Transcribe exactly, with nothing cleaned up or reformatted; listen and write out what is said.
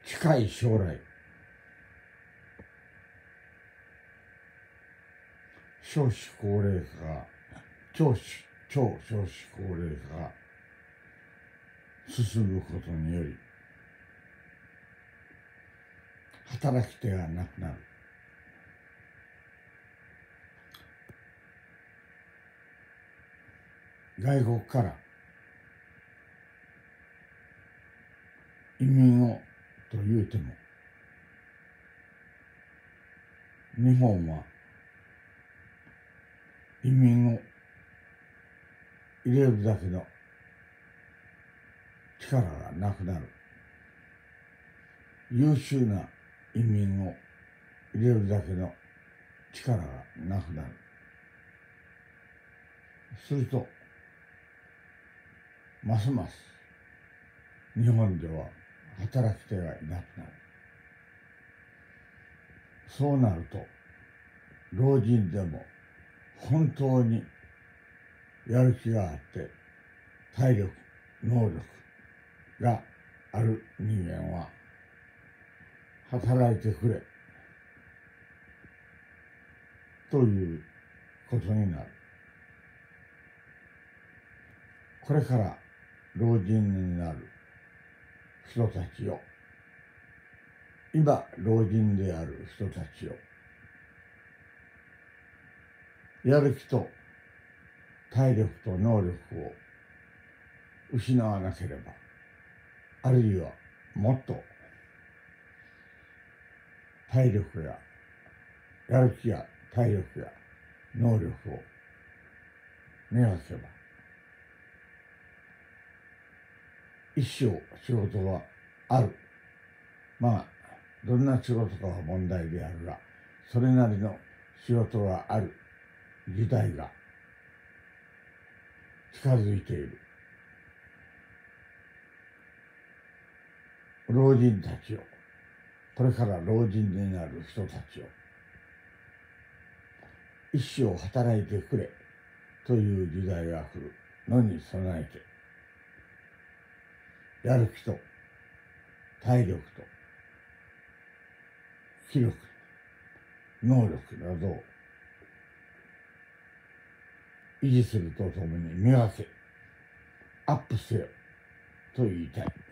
近い将来、少子高齢化が超超少子高齢化が進むことにより、働き手がなくなる。外国から移民をと言うても、日本は移民を入れるだけの力がなくなる。優秀な移民を入れるだけの力がなくなる。すると、ますます日本では働き手がいなくなる。そうなると、老人でも本当にやる気があって体力、能力がある人間は働いてくれということになる。これから老人になる人たちよ、今老人である人たちよ、やる気と体力と能力を失わなければ、あるいはもっと体力ややる気や体力や能力を磨けば、一生仕事はある。まあどんな仕事かは問題であるが、それなりの仕事がある時代が近づいている。老人たちよ、これから老人になる人たちよ、一生働いてくれという時代が来るのに備えて、やる気と体力と気力、能力などを維持するとともに磨け、アップせよと言いたい。